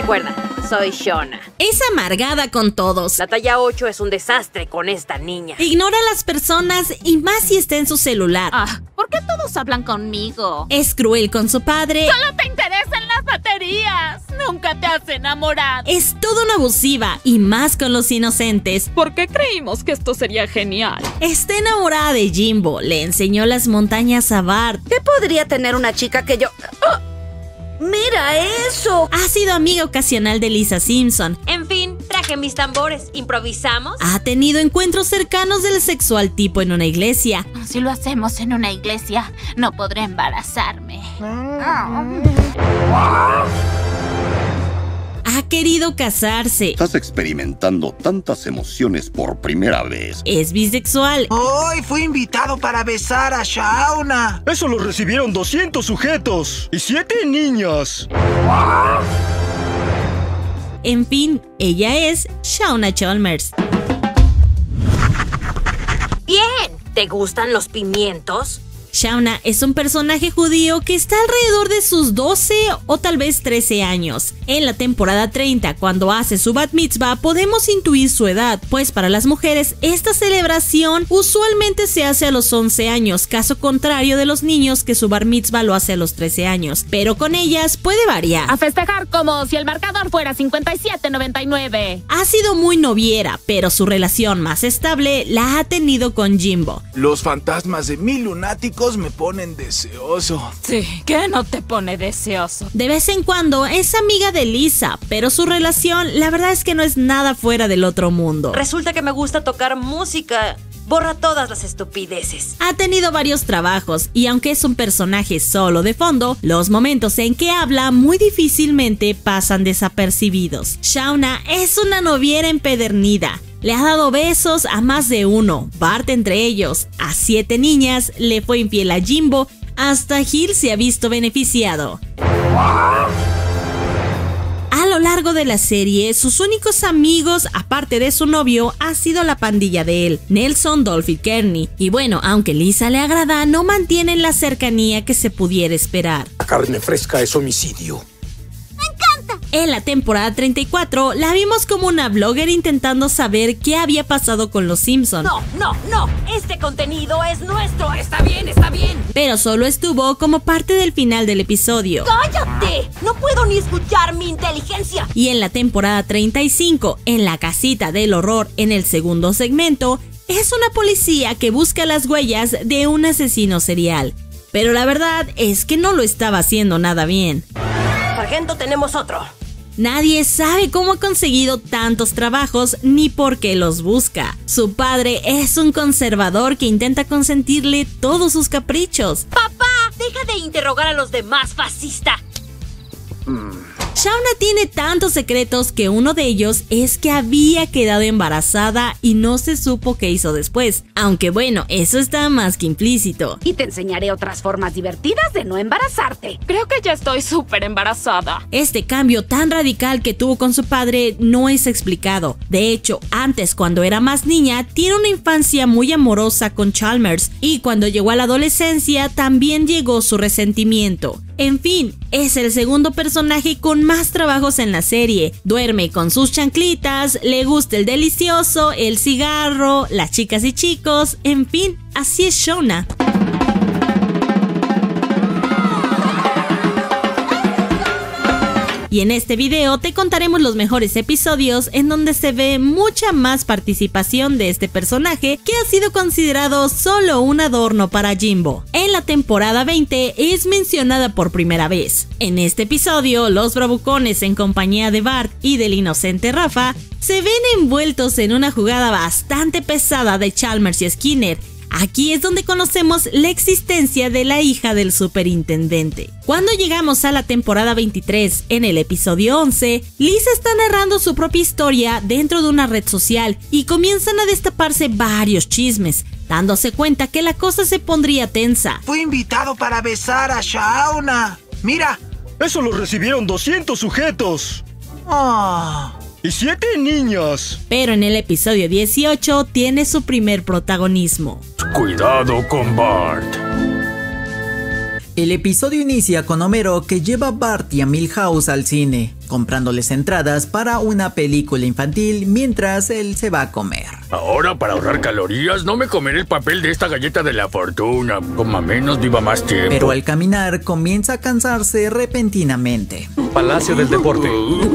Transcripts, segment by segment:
Recuerda, soy Shauna. Es amargada con todos. La talla 8 es un desastre con esta niña. Ignora a las personas y más si está en su celular. ¿Por qué todos hablan conmigo? Es cruel con su padre. ¡Solo te interesan las baterías! ¡Nunca te has enamorado! Es toda una abusiva y más con los inocentes. ¿Por qué creímos que esto sería genial? Está enamorada de Jimbo. Le enseñó las montañas a Bart. ¿Qué podría tener una chica que yo...? ¡Oh! ¡Mira eso! Ha sido amiga ocasional de Lisa Simpson. En fin, traje mis tambores. ¿Improvisamos? Ha tenido encuentros cercanos del sexual tipo en una iglesia. Si lo hacemos en una iglesia, no podré embarazarme. Ha querido casarse. Estás experimentando tantas emociones por primera vez. Es bisexual. Hoy fui invitado para besar a Shauna. Eso lo recibieron 200 sujetos y 7 niñas. En fin, ella es Shauna Chalmers. Bien. ¿Te gustan los pimientos? Shauna es un personaje judío que está alrededor de sus 12 o tal vez 13 años. En la temporada 30, cuando hace su bat mitzvah, podemos intuir su edad, pues para las mujeres esta celebración usualmente se hace a los 11 años, caso contrario de los niños que su bar mitzvah lo hace a los 13 años, pero con ellas puede variar. A festejar como si el marcador fuera 57-99. Ha sido muy noviera, pero su relación más estable la ha tenido con Jimbo. Los fantasmas de mi lunático me ponen deseoso. Sí, ¿qué no te pone deseoso? De vez en cuando es amiga de Lisa, pero su relación la verdad es que no es nada fuera del otro mundo. Resulta que me gusta tocar música. Borra todas las estupideces. Ha tenido varios trabajos y aunque es un personaje solo de fondo, los momentos en que habla muy difícilmente pasan desapercibidos. Shauna es una noviera empedernida. Le ha dado besos a más de uno, Bart entre ellos, a 7 niñas, le fue infiel a Jimbo, hasta Gil se ha visto beneficiado. A lo largo de la serie, sus únicos amigos, aparte de su novio, ha sido la pandilla de él, Nelson, Dolph y Kearney. Y bueno, aunque Lisa le agrada, no mantienen la cercanía que se pudiera esperar. La carne fresca es homicidio. En la temporada 34, la vimos como una blogger intentando saber qué había pasado con los Simpson. No, este contenido es nuestro, está bien. Pero solo estuvo como parte del final del episodio. ¡Cállate! No puedo ni escuchar mi inteligencia. Y en la temporada 35, en la casita del horror, en el segundo segmento, es una policía que busca las huellas de un asesino serial. Pero la verdad es que no lo estaba haciendo nada bien. Sargento, tenemos otro. Nadie sabe cómo ha conseguido tantos trabajos ni por qué los busca. Su padre es un conservador que intenta consentirle todos sus caprichos. ¡Papá! ¡Deja de interrogar a los demás, fascista! Shauna tiene tantos secretos que uno de ellos es que había quedado embarazada y no se supo qué hizo después. Aunque bueno, eso está más que implícito. Y te enseñaré otras formas divertidas de no embarazarte. Creo que ya estoy súper embarazada. Este cambio tan radical que tuvo con su padre no es explicado. De hecho, antes cuando era más niña, tiene una infancia muy amorosa con Chalmers y cuando llegó a la adolescencia también llegó su resentimiento. En fin, es el segundo personaje con más trabajos en la serie. Duerme con sus chanclitas, le gusta el delicioso, el cigarro, las chicas y chicos, en fin, así es Shauna. Y en este video te contaremos los mejores episodios en donde se ve mucha más participación de este personaje que ha sido considerado solo un adorno para Jimbo. En la temporada 20 es mencionada por primera vez. En este episodio, los bravucones en compañía de Bart y del inocente Rafa se ven envueltos en una jugada bastante pesada de Chalmers y Skinner. Aquí es donde conocemos la existencia de la hija del superintendente. Cuando llegamos a la temporada 23, en el episodio 11, Lisa está narrando su propia historia dentro de una red social y comienzan a destaparse varios chismes, dándose cuenta que la cosa se pondría tensa. Fui invitado para besar a Shauna. Mira. Eso lo recibieron 200 sujetos. Oh. Y 7 niñas. Pero en el episodio 18 tiene su primer protagonismo. Cuidado con Bart. El episodio inicia con Homero que lleva a Bart y a Milhouse al cine, comprándoles entradas para una película infantil mientras él se va a comer. Ahora, para ahorrar calorías, no me comeré el papel de esta galleta de la fortuna. Coma menos, viva más tiempo. Pero al caminar comienza a cansarse repentinamente. Palacio del Deporte.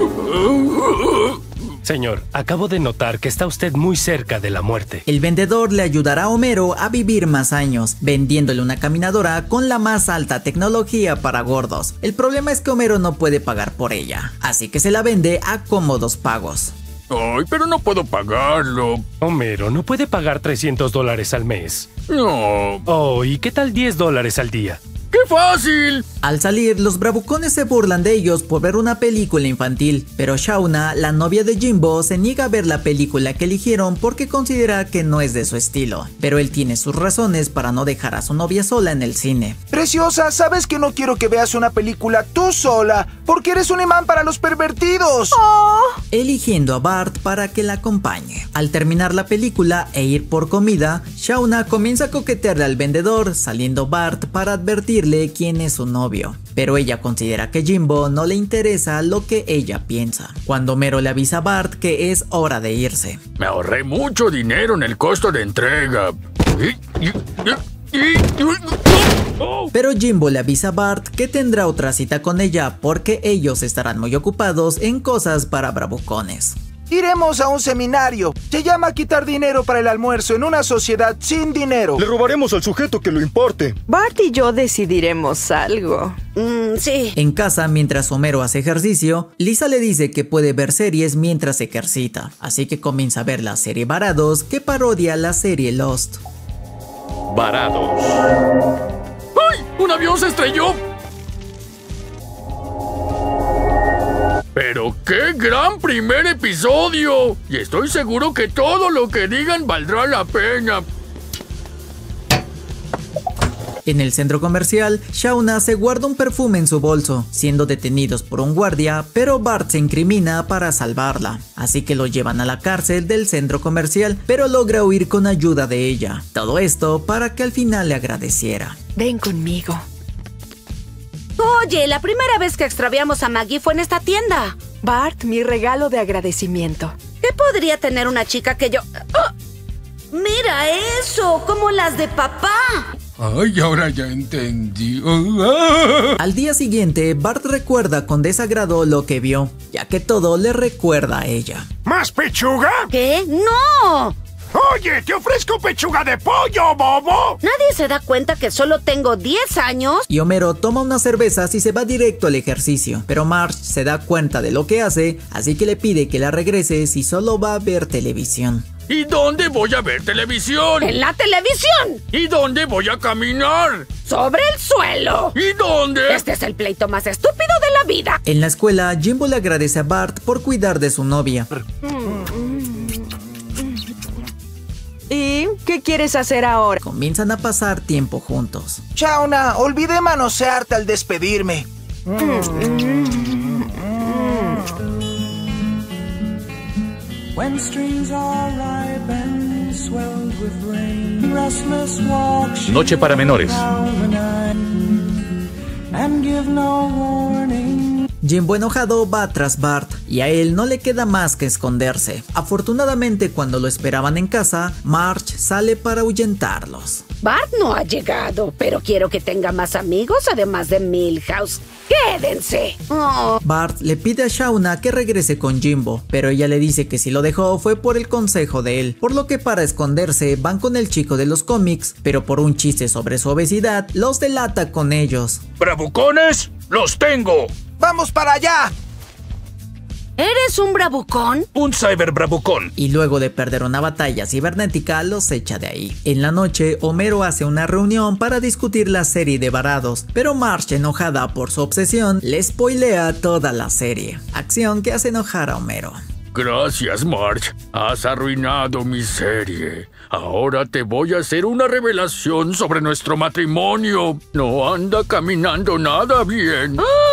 Señor, acabo de notar que está usted muy cerca de la muerte. El vendedor le ayudará a Homero a vivir más años, vendiéndole una caminadora con la más alta tecnología para gordos. El problema es que Homero no puede pagar por ella, así que se la vende a cómodos pagos. Ay, pero no puedo pagarlo. Homero, no puede pagar $300 al mes. No. Oh, ¿y qué tal $10 al día? ¡Qué fácil! Al salir, los bravucones se burlan de ellos por ver una película infantil, pero Shauna, la novia de Jimbo, se niega a ver la película que eligieron porque considera que no es de su estilo, pero él tiene sus razones para no dejar a su novia sola en el cine. Preciosa, sabes que no quiero que veas una película tú sola, porque eres un imán para los pervertidos. Oh. Eligiendo a Bart para que la acompañe. Al terminar la película e ir por comida, Shauna comienza a coquetearle al vendedor, saliendo Bart para advertirle quién es su novio, pero ella considera que Jimbo no le interesa lo que ella piensa. Cuando Homero le avisa a Bart que es hora de irse. Me ahorré mucho dinero en el costo de entrega. Pero Jimbo le avisa a Bart que tendrá otra cita con ella porque ellos estarán muy ocupados en cosas para bravucones. Iremos a un seminario. Se llama quitar dinero para el almuerzo en una sociedad sin dinero. Le robaremos al sujeto que lo importe. Bart y yo decidiremos algo. Sí. En casa, mientras Homero hace ejercicio, Lisa le dice que puede ver series mientras ejercita. Así que comienza a ver la serie Varados, que parodia la serie Lost. Varados. ¡Ay! ¡Un avión se estrelló! ¡Pero qué gran primer episodio! Y estoy seguro que todo lo que digan valdrá la pena. En el centro comercial, Shauna se guarda un perfume en su bolso, siendo detenidos por un guardia, pero Bart se incrimina para salvarla. Así que lo llevan a la cárcel del centro comercial, pero logra huir con ayuda de ella. Todo esto para que al final le agradeciera. Ven conmigo. Oye, la primera vez que extraviamos a Maggie fue en esta tienda. Bart, mi regalo de agradecimiento. ¿Qué podría tener una chica que yo...? ¡Oh! ¡Mira eso! ¡Como las de papá! Ay, ahora ya entendí. Al día siguiente, Bart recuerda con desagrado lo que vio, ya que todo le recuerda a ella. ¿Más pechuga? ¿Qué? ¡No! Oye, te ofrezco pechuga de pollo, bobo. ¿Nadie se da cuenta que solo tengo 10 años? Y Homero toma unas cervezas y se va directo al ejercicio, pero Marge se da cuenta de lo que hace, así que le pide que la regrese si solo va a ver televisión. ¿Y dónde voy a ver televisión? ¡En la televisión! ¿Y dónde voy a caminar? ¡Sobre el suelo! ¿Y dónde? Este es el pleito más estúpido de la vida. En la escuela, Jimbo le agradece a Bart por cuidar de su novia. ¿Y qué quieres hacer ahora? Comienzan a pasar tiempo juntos. Shauna, olvidé manosearte al despedirme. Noche para menores. Jimbo enojado va tras Bart y a él no le queda más que esconderse. Afortunadamente, cuando lo esperaban en casa, Marge sale para ahuyentarlos. Bart no ha llegado, pero quiero que tenga más amigos además de Milhouse. ¡Quédense! Oh. Bart le pide a Shauna que regrese con Jimbo, pero ella le dice que si lo dejó fue por el consejo de él, por lo que para esconderse van con el chico de los cómics, pero por un chiste sobre su obesidad, los delata con ellos. ¡Bravucones! ¡Los tengo! ¡Vamos para allá! ¿Eres un bravucón? Un cyberbravucón. Y luego de perder una batalla cibernética, los echa de ahí. En la noche, Homero hace una reunión para discutir la serie de Varados, pero Marge, enojada por su obsesión, le spoilea toda la serie. Acción que hace enojar a Homero. Gracias, Marge. Has arruinado mi serie. Ahora te voy a hacer una revelación sobre nuestro matrimonio. No anda caminando nada bien. ¡Oh!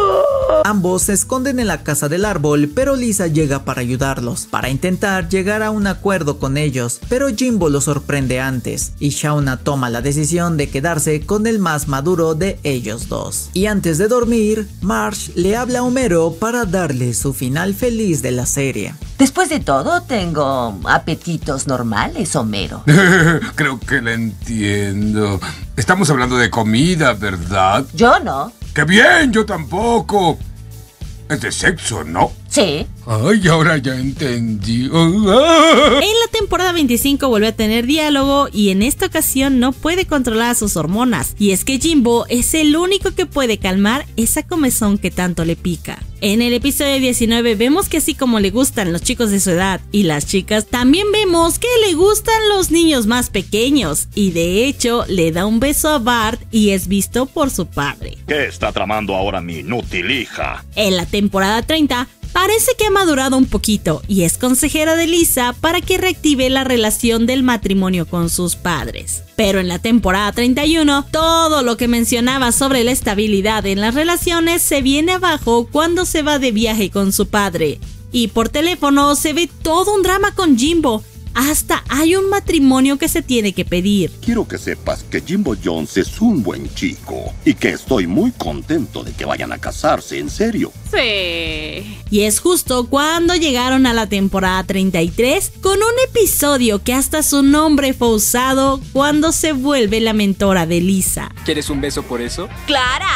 Ambos se esconden en la casa del árbol, pero Lisa llega para ayudarlos, para intentar llegar a un acuerdo con ellos, pero Jimbo los sorprende antes, y Shauna toma la decisión de quedarse con el más maduro de ellos dos. Y antes de dormir, Marge le habla a Homero para darle su final feliz de la serie. Después de todo, tengo apetitos normales, Homero. Creo que la entiendo. Estamos hablando de comida, ¿verdad? Yo no. ¡Qué bien! Yo tampoco. Es de sexo, ¿no? Sí. Ay, ahora ya entendí. En la temporada 25 vuelve a tener diálogo y en esta ocasión no puede controlar sus hormonas. Y es que Jimbo es el único que puede calmar esa comezón que tanto le pica. En el episodio 19 vemos que así como le gustan los chicos de su edad y las chicas, también vemos que le gustan los niños más pequeños. Y de hecho le da un beso a Bart y es visto por su padre. ¿Qué está tramando ahora mi inútil hija? En la temporada 30 parece que ha madurado un poquito y es consejera de Lisa para que reactive la relación del matrimonio con sus padres. Pero en la temporada 31, todo lo que mencionaba sobre la estabilidad en las relaciones se viene abajo cuando se va de viaje con su padre. Y por teléfono se ve todo un drama con Jimbo. Hasta hay un matrimonio que se tiene que pedir. Quiero que sepas que Jimbo Jones es un buen chico y que estoy muy contento de que vayan a casarse, en serio. Sí. Y es justo cuando llegaron a la temporada 33 con un episodio que hasta su nombre fue usado cuando se vuelve la mentora de Lisa. ¿Quieres un beso por eso? ¡Clara!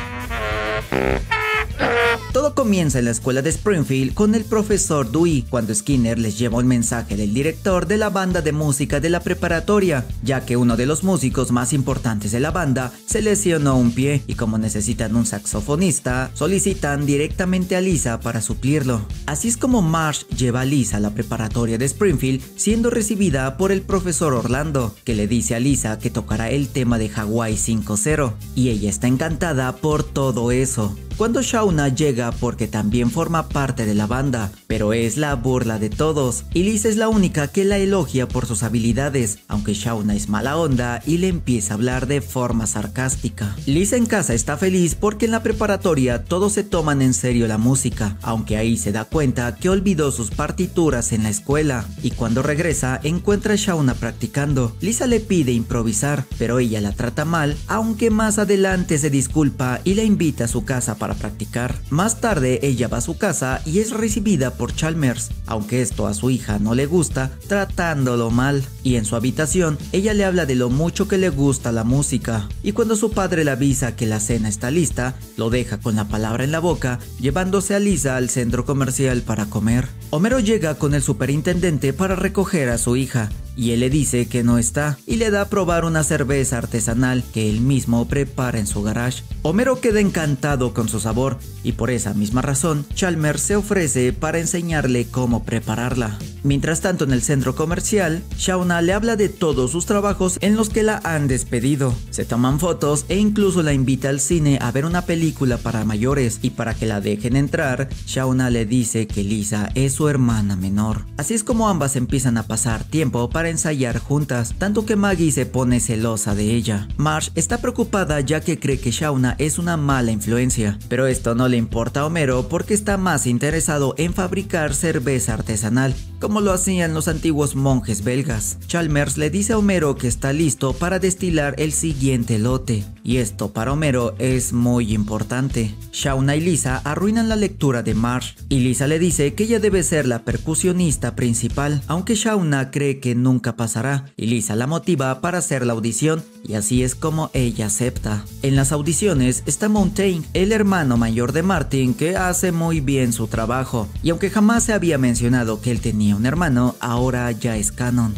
Todo comienza en la escuela de Springfield con el profesor Dewey, cuando Skinner les lleva un mensaje del director de la banda de música de la preparatoria, ya que uno de los músicos más importantes de la banda se lesionó un pie y como necesitan un saxofonista, solicitan directamente a Lisa para suplirlo. Así es como Marge lleva a Lisa a la preparatoria de Springfield, siendo recibida por el profesor Orlando, que le dice a Lisa que tocará el tema de Hawaii 5-0, y ella está encantada por todo eso. Cuando Shauna llega porque también forma parte de la banda, pero es la burla de todos, y Lisa es la única que la elogia por sus habilidades, aunque Shauna es mala onda y le empieza a hablar de forma sarcástica. Lisa en casa está feliz porque en la preparatoria todos se toman en serio la música, aunque ahí se da cuenta que olvidó sus partituras en la escuela, y cuando regresa encuentra a Shauna practicando. Lisa le pide improvisar, pero ella la trata mal, aunque más adelante se disculpa y la invita a su casa para practicar. Más tarde ella va a su casa y es recibida por Chalmers, aunque esto a su hija no le gusta, tratándolo mal, y en su habitación ella le habla de lo mucho que le gusta la música, y cuando su padre le avisa que la cena está lista, lo deja con la palabra en la boca, llevándose a Lisa al centro comercial para comer. Homero llega con el superintendente para recoger a su hija, y él le dice que no está, y le da a probar una cerveza artesanal que él mismo prepara en su garage. Homero queda encantado con su sabor, y por esa misma razón, Chalmers se ofrece para enseñarle cómo prepararla. Mientras tanto, en el centro comercial, Shauna le habla de todos sus trabajos en los que la han despedido. Se toman fotos e incluso la invita al cine a ver una película para mayores, y para que la dejen entrar, Shauna le dice que Lisa es su hermana menor. Así es como ambas empiezan a pasar tiempo para ensayar juntas, tanto que Maggie se pone celosa de ella. Marge está preocupada ya que cree que Shauna es una mala influencia, pero esto no le importa a Homero porque está más interesado en fabricar cerveza artesanal, como lo hacían los antiguos monjes belgas. Chalmers le dice a Homero que está listo para destilar el siguiente lote, y esto para Homero es muy importante. Shauna y Lisa arruinan la lectura de Marge, y Lisa le dice que ella debe ser la percusionista principal, aunque Shauna cree que nunca pasará, y Lisa la motiva para hacer la audición, y así es como ella acepta. En las audiciones está Montaigne, el hermano mayor de Martin, que hace muy bien su trabajo, y aunque jamás se había mencionado que él tenía un hermano, ahora ya es canon.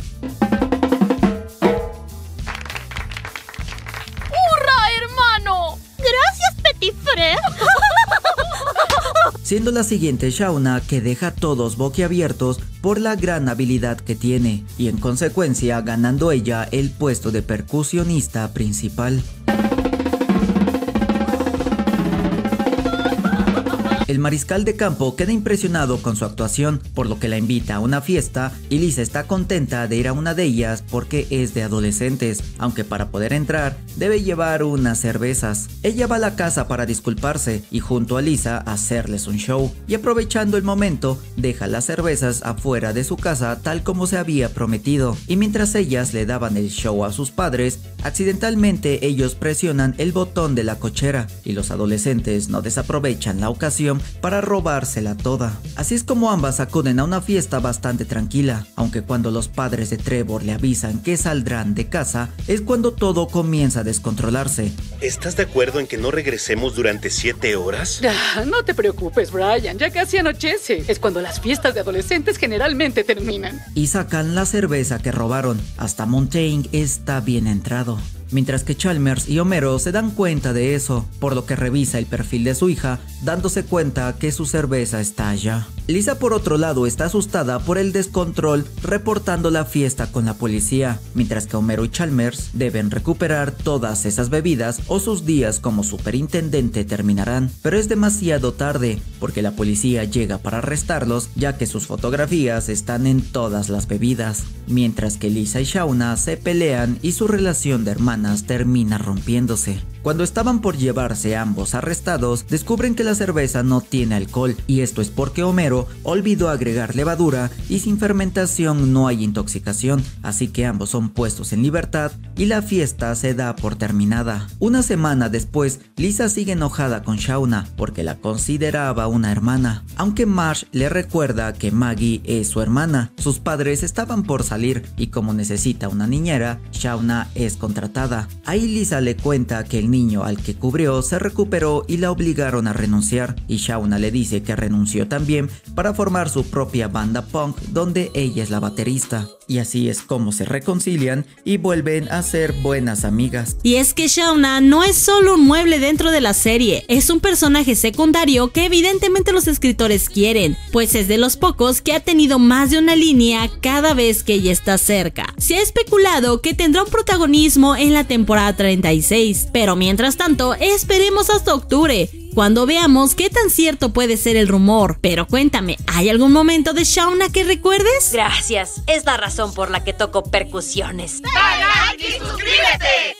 ¡Hurra, hermano! ¡Gracias, Petit Frère! Siendo la siguiente Shauna que deja a todos boquiabiertos por la gran habilidad que tiene, y en consecuencia ganando ella el puesto de percusionista principal. El mariscal de campo queda impresionado con su actuación, por lo que la invita a una fiesta y Lisa está contenta de ir a una de ellas porque es de adolescentes, aunque para poder entrar debe llevar unas cervezas. Ella va a la casa para disculparse y junto a Lisa hacerles un show, y aprovechando el momento deja las cervezas afuera de su casa tal como se había prometido, y mientras ellas le daban el show a sus padres, accidentalmente ellos presionan el botón de la cochera y los adolescentes no desaprovechan la ocasión para robársela toda. Así es como ambas acuden a una fiesta bastante tranquila, aunque cuando los padres de Trevor le avisan que saldrán de casa es cuando todo comienza a descontrolarse. ¿Estás de acuerdo en que no regresemos durante 7 horas? No te preocupes, Brian, ya casi anochece. Es cuando las fiestas de adolescentes generalmente terminan. Y sacan la cerveza que robaron. Hasta Montaigne está bien entrado. Mientras que Chalmers y Homero se dan cuenta de eso, por lo que revisa el perfil de su hija, dándose cuenta que su cerveza está allá. Lisa, por otro lado, está asustada por el descontrol, reportando la fiesta con la policía, mientras que Homero y Chalmers deben recuperar todas esas bebidas o sus días como superintendente terminarán. Pero es demasiado tarde, porque la policía llega para arrestarlos, ya que sus fotografías están en todas las bebidas, mientras que Lisa y Shauna se pelean y su relación de hermanas termina rompiéndose. Cuando estaban por llevarse ambos arrestados, descubren que la cerveza no tiene alcohol, y esto es porque Homero olvidó agregar levadura y sin fermentación no hay intoxicación, así que ambos son puestos en libertad y la fiesta se da por terminada. Una semana después, Lisa sigue enojada con Shauna porque la consideraba una hermana, aunque Marge le recuerda que Maggie es su hermana. Sus padres estaban por salir y como necesita una niñera, Shauna es contratada. Ahí Lisa le cuenta que el niño al que cubrió se recuperó y la obligaron a renunciar, y Shauna le dice que renunció también para formar su propia banda punk donde ella es la baterista, y así es como se reconcilian y vuelven a ser buenas amigas. Y es que Shauna no es solo un mueble dentro de la serie, es un personaje secundario que evidentemente los escritores quieren, pues es de los pocos que ha tenido más de una línea cada vez que ella está cerca. Se ha especulado que tendrá un protagonismo en la temporada 36, pero mientras tanto esperemos hasta octubre, cuando veamos qué tan cierto puede ser el rumor. Pero cuéntame, ¿hay algún momento de Shauna que recuerdes? Gracias, es la razón por la que toco percusiones. ¡Dale like y suscríbete!